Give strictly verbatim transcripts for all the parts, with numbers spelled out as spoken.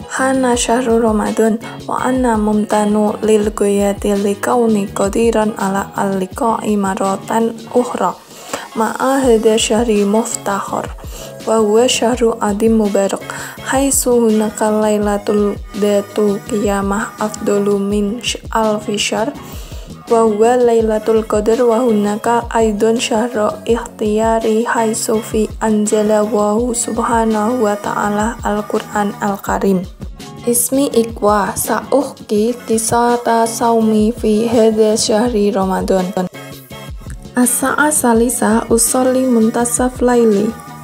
Hana syahru Ramadan wa anna mumtanu lil goyati likauni qadiran ala al-liqa'i maratan ukhra ma'a hada syahri muftakhar wa huwa syahru adim mubarak haitsu hunaka lailatul datu qiyamah afdalu min alfi syahr wa huwa lailatul qadar wa hunaka aidan syahru ikhtiyari haitsu fi anzala wa subhanahu wa ta'ala al-Qur'an al-Karim. Ismi ikwa sa'uhki kisata saumi fi hadha syahri Ramadan. As-sa'a salisa usolli muntasaf laili.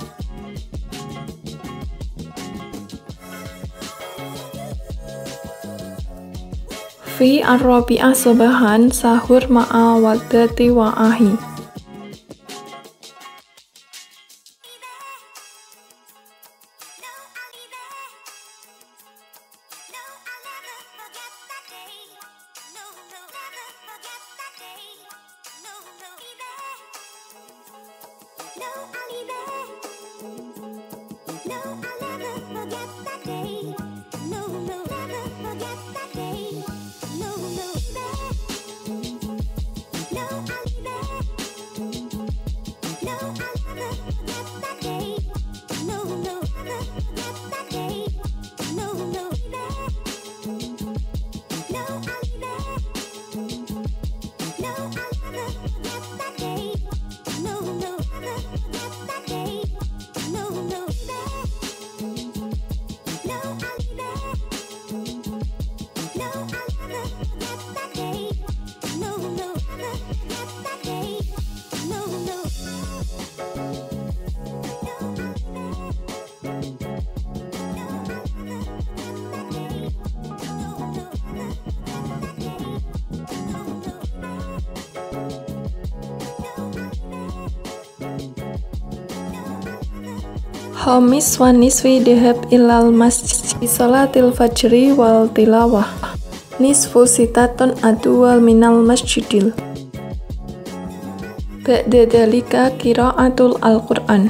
Fi ar-rabi'ah subahan sahur ma'a wadati wa ahi. Khamis wa nisfi dhahab ilal masjid salatil fajri wal tilawah nisfu sitatun adwal minal masjidil ba'da dalika qiraatul al-Qur'an.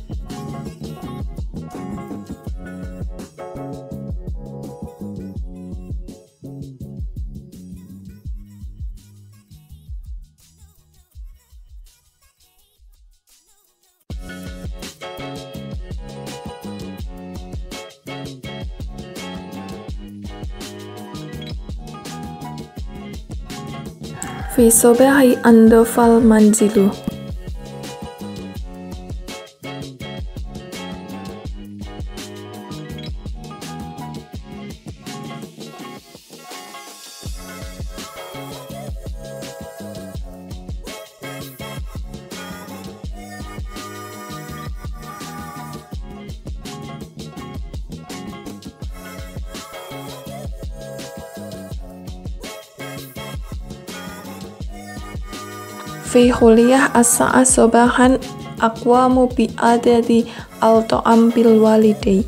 Fi sobahi andofal manzilu. Fi khuliyah as-sa'a sobahan aqwamu bi adadi al-ta'am bil walidai.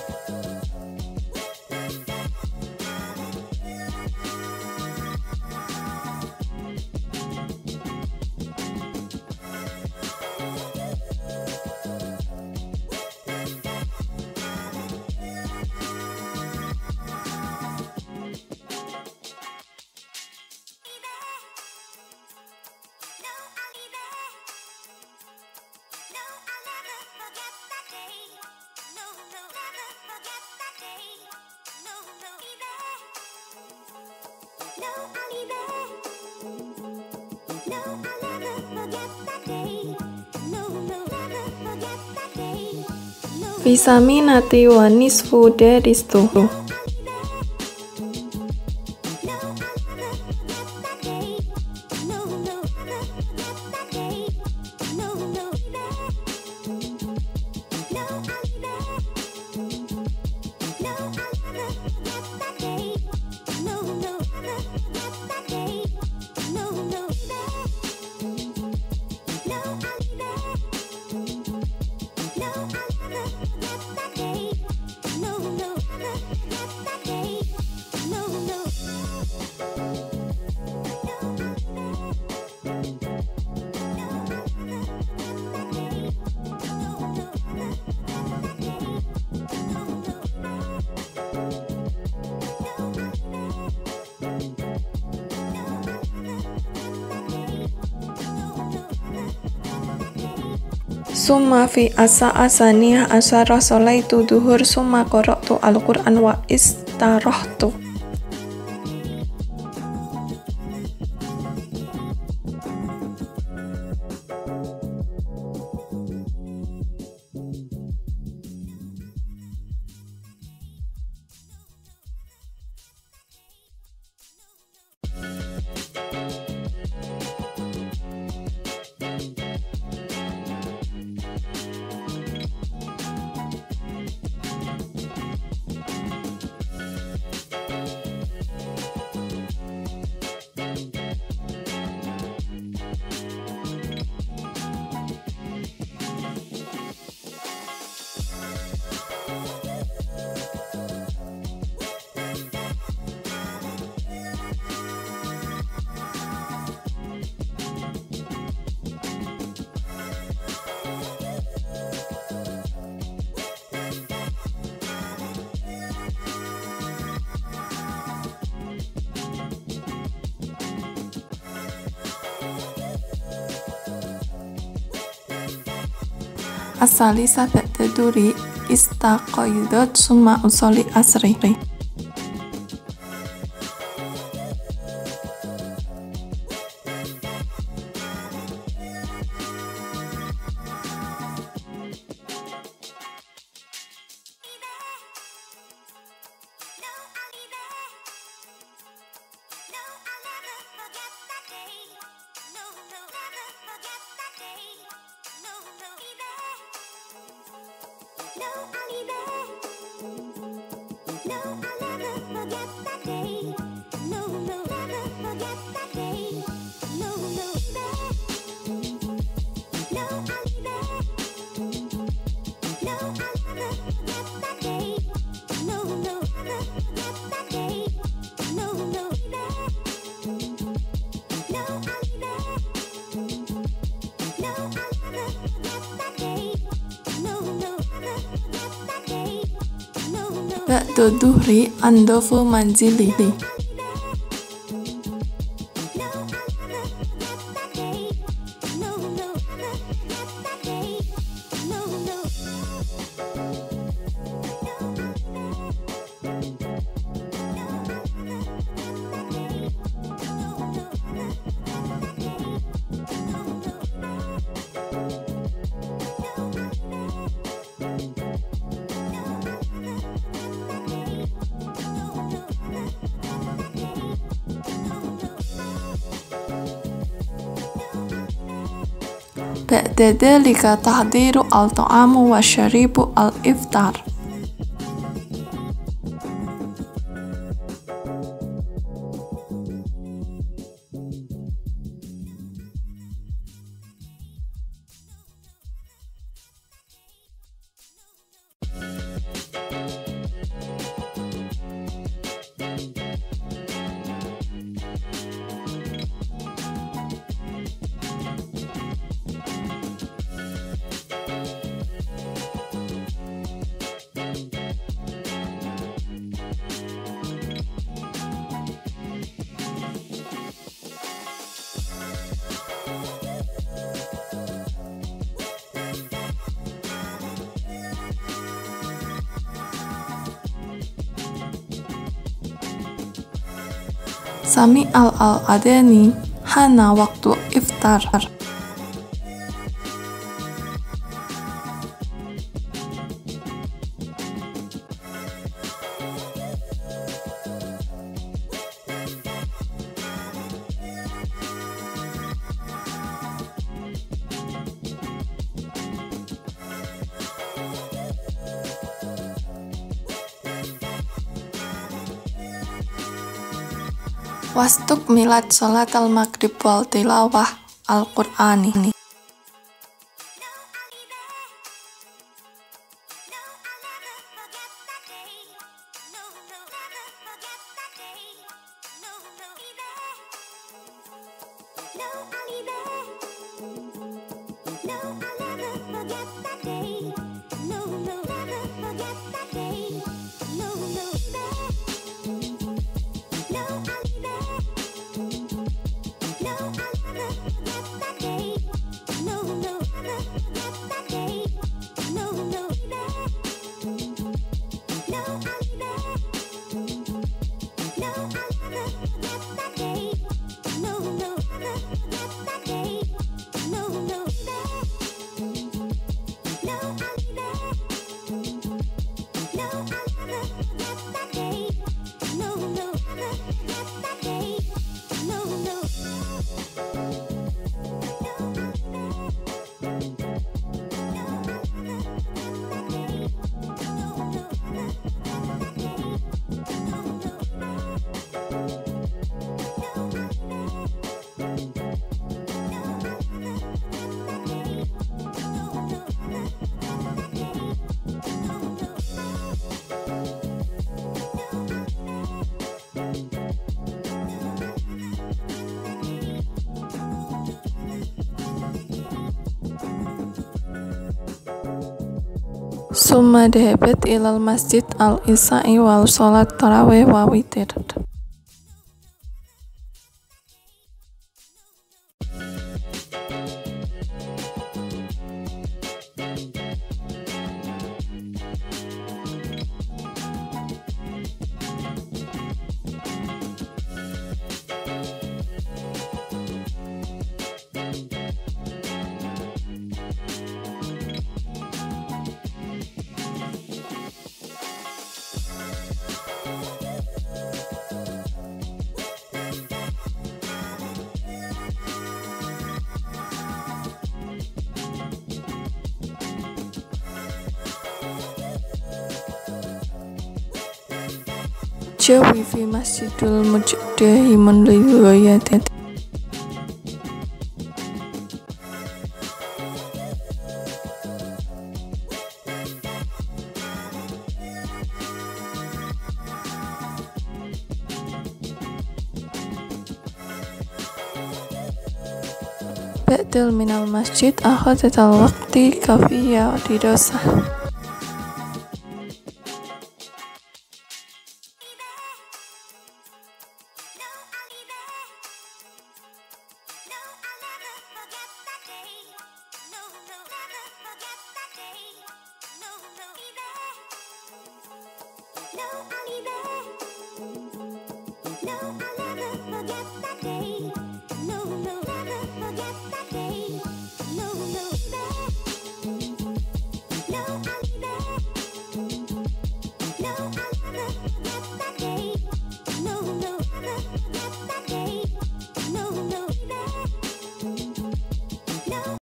Fisaminati wa nisfu daristu. Summa fi asa asaniyah asyara sholaitu duhur summa qara'tu al-Qur'an wa istarahtu. As-salisa ba'da duri istaqaidat summa usoli asri. Ba'da duhri andofu manzili. Ba'da dhalika tahdiru al-ta'amu wa syaribu al-iftar. Sami al-al-adani hana waktu iftar. Wastuk milat sholat al-maghrib wal tilawah al-Qur'ani. Summa dhahabat ilal masjid al isya'i wal sholat tarawih wa witir. Jawi fi masjidul mujdahimun lil ghayati. Ba'dal minal masjid akhadat al waqti kafiya dirasah. No, I'll be there.